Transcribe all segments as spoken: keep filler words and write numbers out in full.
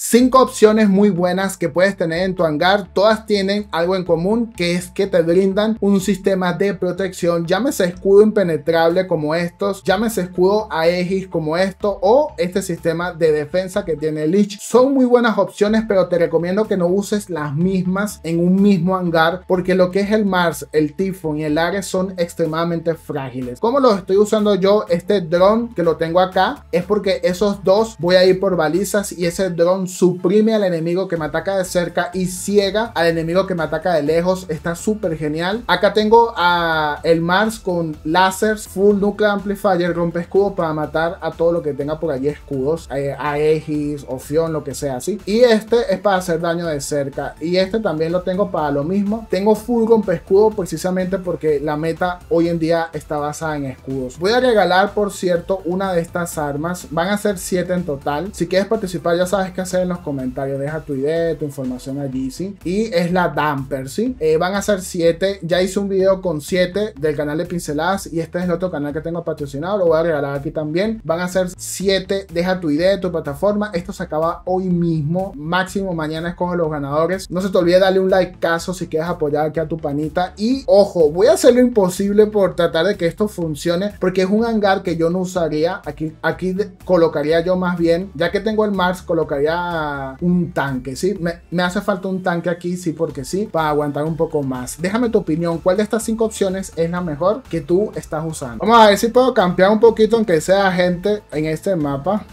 Cinco opciones muy buenas que puedes tener en tu hangar. Todas tienen algo en común, que es que te brindan un sistema de protección, llámese escudo impenetrable como estos, llámese escudo Aegis como esto, o este sistema de defensa que tiene Lich. Son muy buenas opciones, pero te recomiendo que no uses las mismas en un mismo hangar, porque lo que es el Mars, el Typhon y el Ares son extremadamente frágiles. Como lo estoy usando yo, este dron que lo tengo acá, es porque esos dos voy a ir por balizas y ese dron suprime al enemigo que me ataca de cerca y ciega al enemigo que me ataca de lejos. Está súper genial. Acá tengo a el Mars con láseres, full nuclear amplifier, rompe escudo para matar a todo lo que tenga por allí escudos, eh, Aegis, Opción, lo que sea así. Y este es para hacer daño de cerca. Y este también lo tengo para lo mismo. Tengo full rompe escudo precisamente porque la meta hoy en día está basada en escudos. Voy a regalar, por cierto, una de estas armas. Van a ser siete en total. Si quieres participar, ya sabes qué hacer en los comentarios, deja tu idea, tu información allí, ¿sí? Y es la Damper, ¿sí? Eh, van a ser siete, ya hice un video con siete del canal de Pinceladas y este es el otro canal que tengo patrocinado, lo voy a regalar aquí también. Van a ser siete, deja tu idea, tu plataforma, esto se acaba hoy mismo, máximo mañana escoge los ganadores. No se te olvide darle un like caso si quieres apoyar aquí a tu panita y ojo, voy a hacer lo imposible por tratar de que esto funcione porque es un hangar que yo no usaría, aquí, aquí colocaría yo más bien, ya que tengo el Mars, colocaría un tanque, ¿sí? Me, me hace falta un tanque aquí, sí, porque sí, para aguantar un poco más. Déjame tu opinión, ¿cuál de estas cinco opciones es la mejor que tú estás usando? Vamos a ver si puedo campear un poquito, aunque sea gente en este mapa.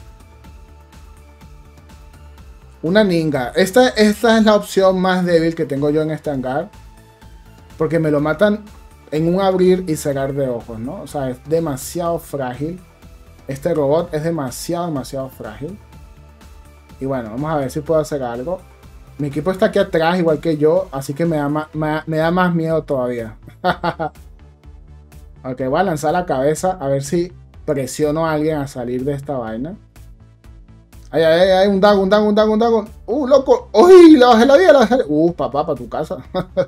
Una ninga. Esta, esta es la opción más débil que tengo yo en este hangar, porque me lo matan en un abrir y cerrar de ojos, ¿no? O sea, es demasiado frágil. Este robot es demasiado, demasiado frágil. Y bueno, vamos a ver si puedo hacer algo. Mi equipo está aquí atrás, igual que yo, así que me da más, me, me da más miedo todavía. Ok, voy a lanzar la cabeza a ver si presiono a alguien a salir de esta vaina. Ay, ay, ay, ay, un dago, un dago, un dago, un dago. Uh, loco. Uy, le bajé la vida, le bajé la... Uh, papá, para tu casa.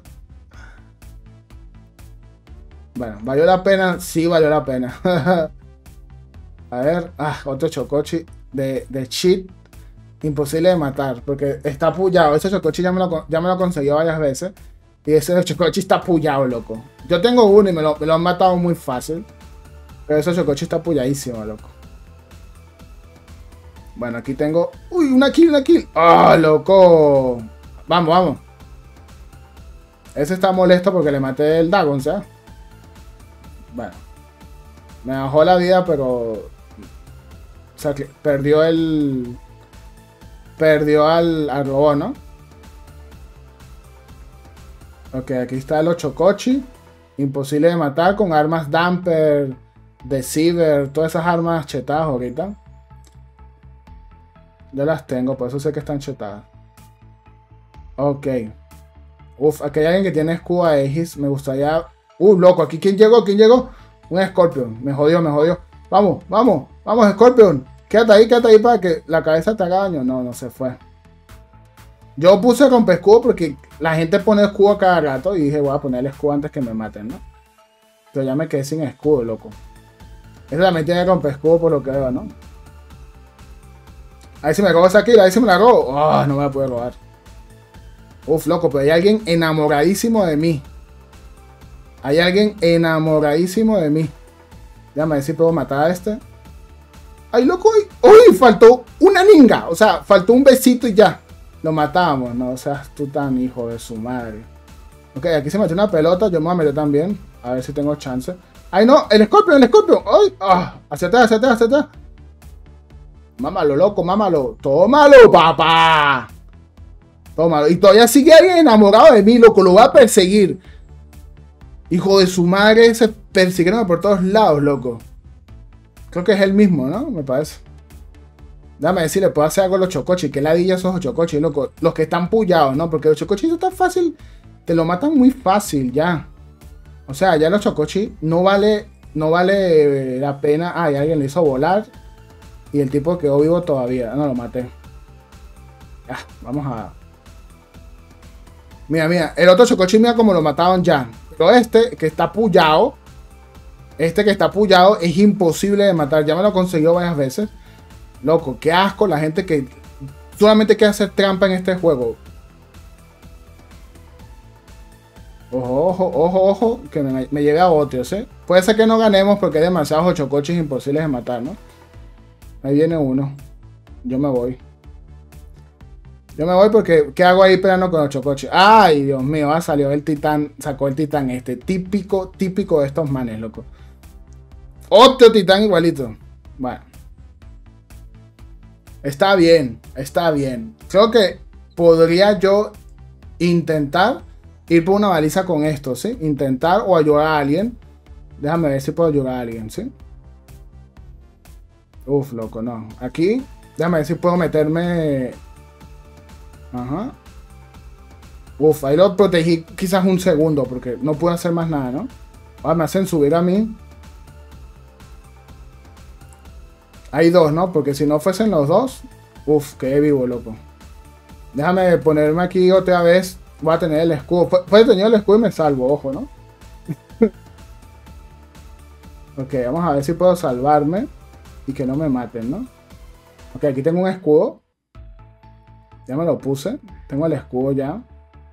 Bueno, ¿valió la pena? Sí, valió la pena. A ver, ah, otro chocochi de, de cheat. Imposible de matar, porque está pullado. Ese chocochi ya me lo, ya me lo consiguió varias veces. Y ese chocochi está pullado, loco. Yo tengo uno y me lo, me lo han matado muy fácil. Pero ese chocochi está pulladísimo, loco. Bueno, aquí tengo... Uy, una kill, una kill. ¡Ah, oh, loco! Vamos, vamos. Ese está molesto porque le maté el Dagon, ¿sabes? Bueno. Me bajó la vida, pero... O sea, que perdió el... Perdió al, al robot, ¿no? Ok, aquí está el Ochocochi. Imposible de matar con armas Damper, Deceiver, todas esas armas chetadas ahorita. Yo las tengo, por eso sé que están chetadas. Ok. Uf, aquí hay alguien que tiene escudo Aegis. Me gustaría... Uh, loco, aquí ¿quién llegó? ¿Quién llegó? Un Scorpion. Me jodió, me jodió. Vamos, vamos, vamos, Scorpion. Quédate ahí, quédate ahí para que la cabeza te haga daño. No, no se fue. Yo puse rompe escudo porque la gente pone escudo cada rato. Y dije, voy a poner el escudo antes que me maten, ¿no? Pero ya me quedé sin escudo, loco. Ese también tiene rompe escudo por lo que veo, ¿no? Ahí se me robó esa kill, ahí se me la robo. Oh, no me la puedo robar. Uf, loco, pero hay alguien enamoradísimo de mí. Hay alguien enamoradísimo de mí. Déjame ver si puedo matar a este. ¡Ay, loco! ¡Uy! Faltó una ninga. O sea, faltó un besito y ya. Lo matamos. No, o sea, tú tan hijo de su madre. Ok, aquí se metió una pelota. Yo me voy a meter también. A ver si tengo chance. ¡Ay, no! ¡El Scorpion! ¡El Scorpion! ¡Ay! ¡Ah! ¡Hacia atrás, hacia atrás, hacia atrás! Mámalo, loco, mámalo. ¡Tómalo, papá! Tómalo. Y todavía sigue alguien enamorado de mí, loco. Lo va a perseguir. Hijo de su madre. Se persiguieron por todos lados, loco. Creo que es el mismo, ¿no? Me parece. Déjame decirle, puedo hacer algo a los chocochis. Que ladilla esos chocochis, loco. Los que están pullados, ¿no? Porque los chocochis es tan fácil. Te lo matan muy fácil, ya. O sea, ya los chocochis no vale, no vale la pena. Ah, y alguien le hizo volar. Y el tipo quedó vivo todavía. No, lo maté. Ah, vamos a... Mira, mira. El otro chocochi, mira como lo mataron ya. Pero este, que está pullado. Este que está pullado es imposible de matar. Ya me lo consiguió varias veces. Loco, qué asco la gente que solamente hay que hacer trampa en este juego. Ojo, ojo, ojo, ojo, que me, me lleve a otros, ¿eh? Puede ser que no ganemos porque hay demasiados ochocoches imposibles de matar, ¿no? Ahí viene uno. Yo me voy. Yo me voy porque ¿qué hago ahí peleando con ochocoches? ¡Ay, Dios mío! Ah, salió el titán, sacó el titán este. Típico, típico de estos manes, loco. Otro titán igualito. Bueno. Está bien, está bien. Creo que podría yo intentar ir por una baliza con esto, ¿sí? Intentar o ayudar a alguien. Déjame ver si puedo ayudar a alguien, ¿sí? Uf, loco, no. Aquí, déjame ver si puedo meterme... Ajá. Uf, ahí lo protegí quizás un segundo porque no pude hacer más nada, ¿no? Ahora me hacen subir a mí. Hay dos, ¿no? Porque si no fuesen los dos... Uf, quedé vivo, loco. Déjame ponerme aquí otra vez. Voy a tener el escudo. Puede tener el escudo y me salvo, ojo, ¿no? Ok, vamos a ver si puedo salvarme. Y que no me maten, ¿no? Ok, aquí tengo un escudo. Ya me lo puse. Tengo el escudo ya.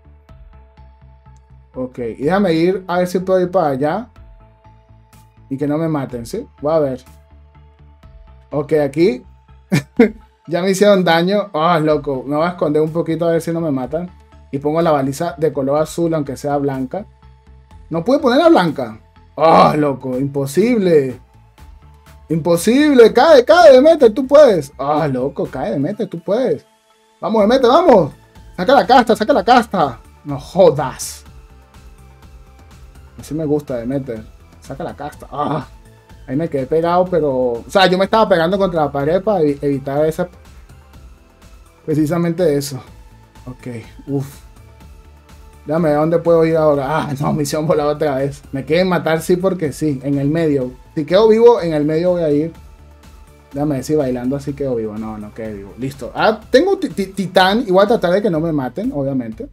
Ok, y déjame ir a ver si puedo ir para allá. Y que no me maten, ¿sí? Voy a ver. Ok, aquí. Ya me hicieron daño. Ah, oh, loco. Me voy a esconder un poquito a ver si no me matan. Y pongo la baliza de color azul, aunque sea blanca. No pude ponerla blanca. Ah, oh, loco. Imposible. Imposible. Cae, cae, Demeter, tú puedes. Ah, oh, loco. Cae, Demeter, tú puedes. Vamos, Demeter, vamos. Saca la casta, saca la casta. No jodas. Así me gusta, Demeter. Saca la casta. Ah. Ahí me quedé pegado, pero... O sea, yo me estaba pegando contra la pared para evitar esa... Precisamente eso. Ok, uff. Déjame ver dónde puedo ir ahora. Ah, no, misión volada otra vez. Me quieren matar, sí, porque sí. En el medio. Si quedo vivo, en el medio voy a ir. Déjame ver si bailando así quedo vivo. No, no quedo vivo. Listo. Ah, tengo titán. Y voy a tratar de que no me maten, obviamente.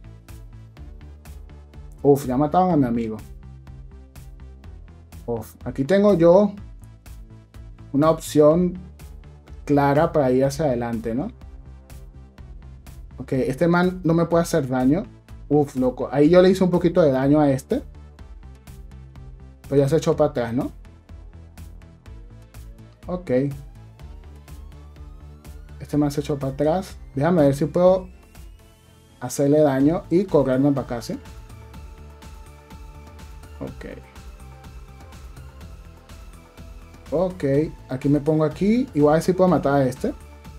Uf, ya mataron a mi amigo. Uf, aquí tengo yo una opción clara para ir hacia adelante, ¿no? Ok, este man no me puede hacer daño. Uf, loco. Ahí yo le hice un poquito de daño a este. Pero ya se echó para atrás, ¿no? Ok. Este man se echó para atrás. Déjame ver si puedo hacerle daño y correrme para acá, ¿sí? Ok. Ok, aquí me pongo aquí y voy a ver si puedo matar a este.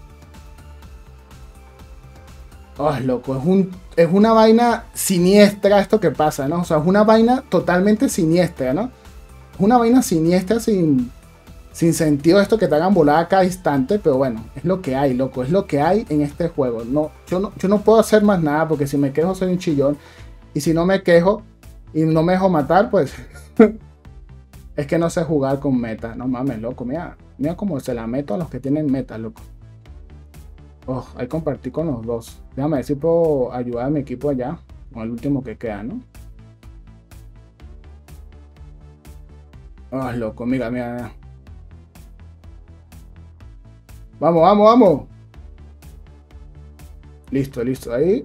Oh, loco, es, un, es una vaina siniestra esto que pasa, ¿no? O sea, es una vaina totalmente siniestra, ¿no? Es una vaina siniestra sin, sin sentido esto que te hagan volar a cada instante, pero bueno, es lo que hay, loco, es lo que hay en este juego. No, yo, no, yo no puedo hacer más nada porque si me quejo soy un chillón y si no me quejo y no me dejo matar, pues... Es que no sé jugar con meta. No mames, loco. Mira, mira cómo se la meto a los que tienen meta, loco. Oh, hay que compartir con los dos. Déjame ver si puedo ayudar a mi equipo allá. Con el último que queda, ¿no? Oh, loco. Mira, mira, mira. Vamos, vamos, vamos. Listo, listo. Ahí.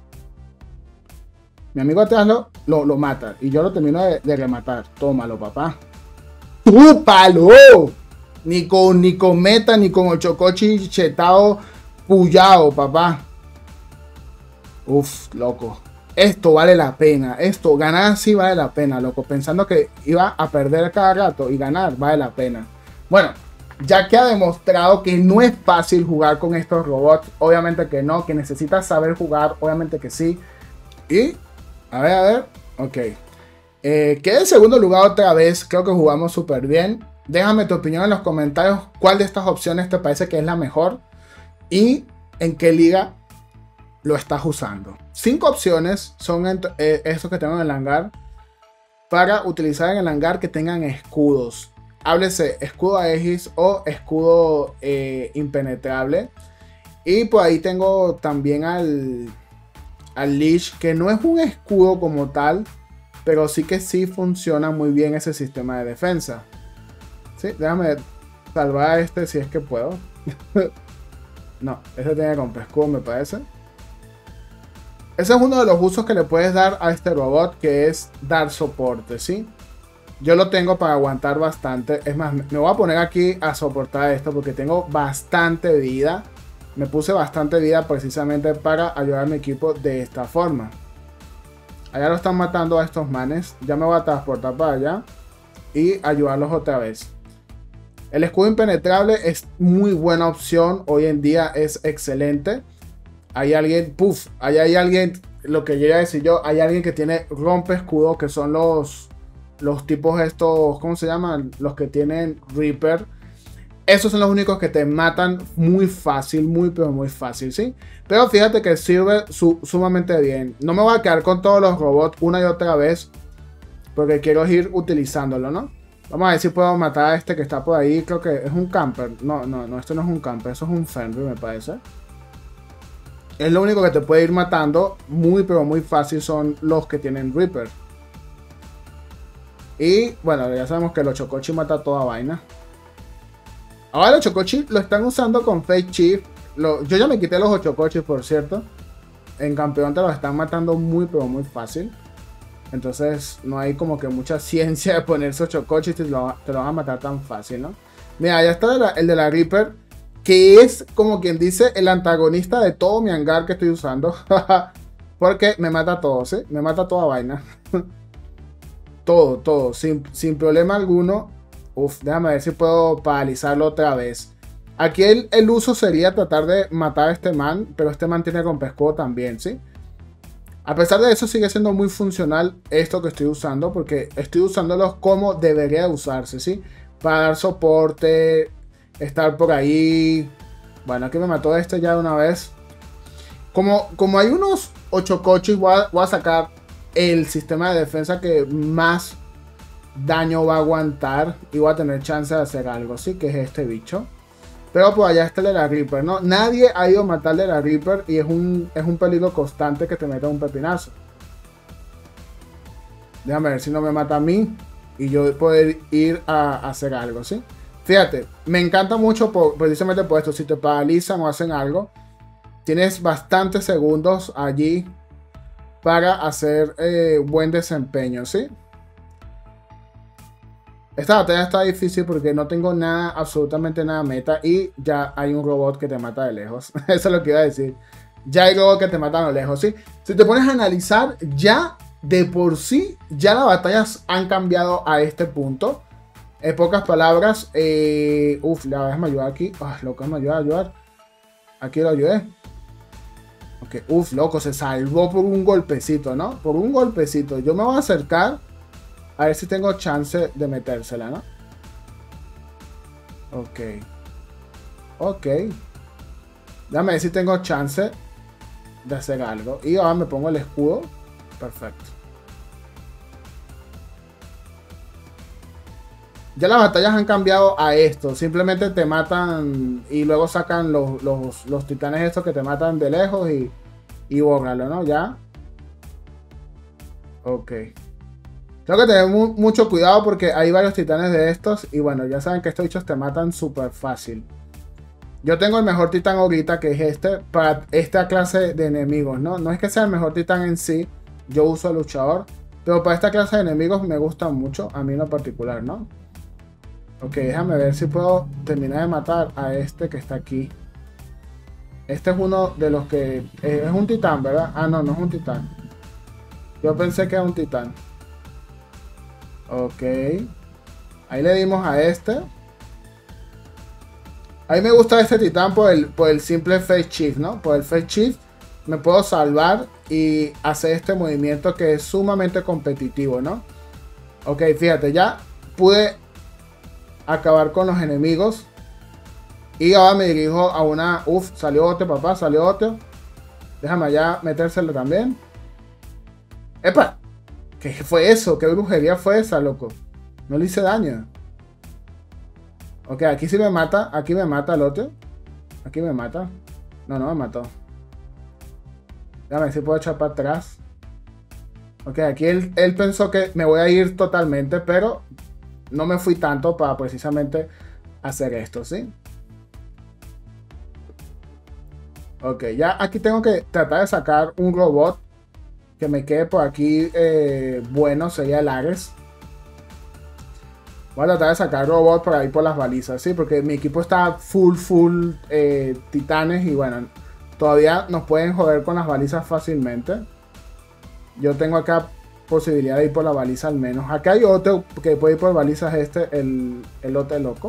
Mi amigo atrás lo, lo, lo mata. Y yo lo termino de, de rematar. Tómalo, papá. ¡Úpalo! Ni con, ni con meta, ni con ochocochi chetado, puyao, papá. Uf, loco. Esto vale la pena. Esto, ganar sí vale la pena, loco. Pensando que iba a perder cada rato y ganar vale la pena. Bueno, ya que ha demostrado que no es fácil jugar con estos robots. Obviamente que no. Que necesitas saber jugar. Obviamente que sí. Y, a ver, a ver. Ok. Eh, quedé en segundo lugar otra vez. Creo que jugamos súper bien. Déjame tu opinión en los comentarios. ¿Cuál de estas opciones te parece que es la mejor? Y en qué liga lo estás usando. Cinco opciones son eh, estos que tengo en el hangar. Para utilizar en el hangar que tengan escudos. Háblese escudo Aegis o escudo eh, impenetrable. Y por ahí tengo también al, al Leash. Que no es un escudo como tal. Pero sí que sí funciona muy bien ese sistema de defensa. Sí, déjame salvar a este si es que puedo. No, este tiene rompe escudo, me parece. Ese es uno de los usos que le puedes dar a este robot, que es dar soporte, ¿sí? Yo lo tengo para aguantar bastante. Es más, me voy a poner aquí a soportar esto porque tengo bastante vida. Me puse bastante vida precisamente para ayudar a mi equipo de esta forma. Allá lo están matando a estos manes. Ya me voy a transportar para allá y ayudarlos otra vez. El escudo impenetrable es muy buena opción. Hoy en día es excelente. Hay alguien, puff, ahí hay alguien, lo que quería decir yo, hay alguien que tiene rompe escudo, que son los... Los tipos estos, ¿cómo se llaman? Los que tienen Reaper. Esos son los únicos que te matan muy fácil, muy pero muy fácil, ¿sí? Pero fíjate que sirve su, sumamente bien. No me voy a quedar con todos los robots una y otra vez, porque quiero ir utilizándolo, ¿no? Vamos a ver si puedo matar a este que está por ahí. Creo que es un camper. No, no, no, esto no es un camper. Eso es un Fenrir, me parece. Es lo único que te puede ir matando muy pero muy fácil son los que tienen Reaper. Y bueno, ya sabemos que los Chocochi mata toda vaina. Ahora los Chocochi lo están usando con Fake Chief. Lo, yo ya me quité los Chocochi, por cierto. En campeón te los están matando muy pero muy fácil. Entonces no hay como que mucha ciencia de ponerse esos Chocochi y te lo, te lo van a matar tan fácil, ¿no? Mira, ya está la, el de la Reaper, que es como quien dice el antagonista de todo mi hangar que estoy usando. Porque me mata todo, ¿sí? Me mata toda vaina. Todo, todo, sin, sin problema alguno. Uf, déjame ver si puedo paralizarlo otra vez. Aquí el, el uso sería tratar de matar a este man, pero este man tiene rompescudo también, ¿sí? A pesar de eso sigue siendo muy funcional esto que estoy usando, porque estoy usándolos como debería usarse, ¿sí? Para dar soporte, estar por ahí. Bueno, aquí me mató este ya de una vez. Como, como hay unos ocho coches, voy a, voy a sacar el sistema de defensa que más daño va a aguantar y voy a tener chance de hacer algo, sí, que es este bicho. Pero por allá está el de la Reaper, ¿no? Nadie ha ido a matarle a la Reaper y es un, es un peligro constante que te meta un pepinazo. Déjame ver si no me mata a mí y yo poder ir a, a hacer algo, ¿sí? Fíjate, me encanta mucho por, precisamente por esto. Si te paralizan o hacen algo, tienes bastantes segundos allí para hacer eh, buen desempeño, ¿sí? Esta batalla está difícil porque no tengo nada, absolutamente nada meta. Y ya hay un robot que te mata de lejos. Eso es lo que iba a decir. Ya hay robots que te matan a lo lejos, ¿sí? Si te pones a analizar, ya de por sí, ya las batallas han cambiado a este punto. En pocas palabras, eh, uff, la déjame ayudar aquí. Ah, loco, me ayuda a ayudar. Aquí lo ayudé. Ok, uff, loco, se salvó por un golpecito, ¿no? Por un golpecito. Yo me voy a acercar a ver si tengo chance de metérsela, ¿no? Ok. Ok. Déjame ver si tengo chance de hacer algo. Y ahora me pongo el escudo. Perfecto. Ya las batallas han cambiado a esto. Simplemente te matan y luego sacan los, los, los titanes estos que te matan de lejos y, y bórralo, ¿no? Ya. Ok. Tengo que tener mu mucho cuidado porque hay varios titanes de estos. Y bueno, ya saben que estos bichos te matan súper fácil. Yo tengo el mejor titán ahorita, que es este, para esta clase de enemigos, ¿no? No es que sea el mejor titán en sí. Yo uso el luchador. Pero para esta clase de enemigos me gusta mucho. A mí en lo particular, ¿no? Ok, déjame ver si puedo terminar de matar a este que está aquí. Este es uno de los que... Eh, es un titán, ¿verdad? Ah, no, no es un titán. Yo pensé que era un titán. Ok. Ahí le dimos a este. A mí me gusta este titán por el, por el simple Fake Chief, ¿no? Por el Fake Chief me puedo salvar y hacer este movimiento que es sumamente competitivo, ¿no? Ok, fíjate, ya pude acabar con los enemigos. Y ahora me dirijo a una... Uf, salió otro, papá, salió otro. Déjame allá metérselo también. ¡Epa! ¿Qué fue eso? ¿Qué brujería fue esa, loco? No le hice daño. Ok, aquí sí me mata. Aquí me mata el otro. Aquí me mata. No, no me mató. Déjame ver si puedo echar para atrás. Ok, aquí él, él pensó que me voy a ir totalmente, pero no me fui tanto para precisamente hacer esto, ¿sí? Ok, ya aquí tengo que tratar de sacar un robot que me quede por aquí. Eh, bueno, sería el Ares. Voy a tratar de sacar robot por ahí por las balizas, ¿sí? Porque mi equipo está full, full eh, titanes y bueno, todavía nos pueden joder con las balizas fácilmente. Yo tengo acá posibilidad de ir por la baliza al menos. Acá hay otro que puede ir por balizas, este, el, el lote loco.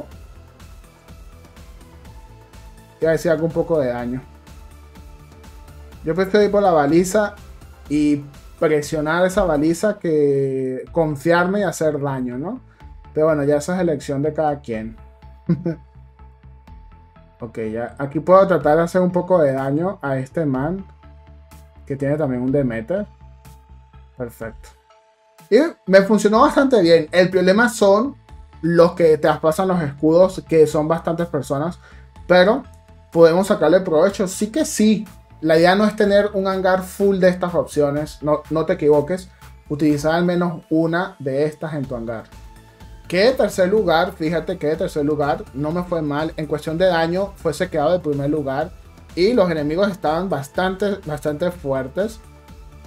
Y a ver si hago un poco de daño. Yo prefiero ir por la baliza y presionar esa baliza que confiarme y hacer daño, ¿no? Pero bueno, ya esa es elección de cada quien. Ok, ya aquí puedo tratar de hacer un poco de daño a este man, que tiene también un Demeter. Perfecto. Y me funcionó bastante bien. El problema son los que traspasan los escudos, que son bastantes personas. Pero podemos sacarle provecho. Sí que sí. La idea no es tener un hangar full de estas opciones. No, no te equivoques. Utilizar al menos una de estas en tu hangar. Que de tercer lugar, fíjate que de tercer lugar no me fue mal. En cuestión de daño, fuese quedado de primer lugar. Y los enemigos estaban bastante, bastante fuertes.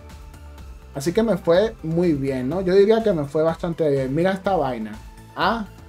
Así que me fue muy bien, ¿no? Yo diría que me fue bastante bien. Mira esta vaina. Ah,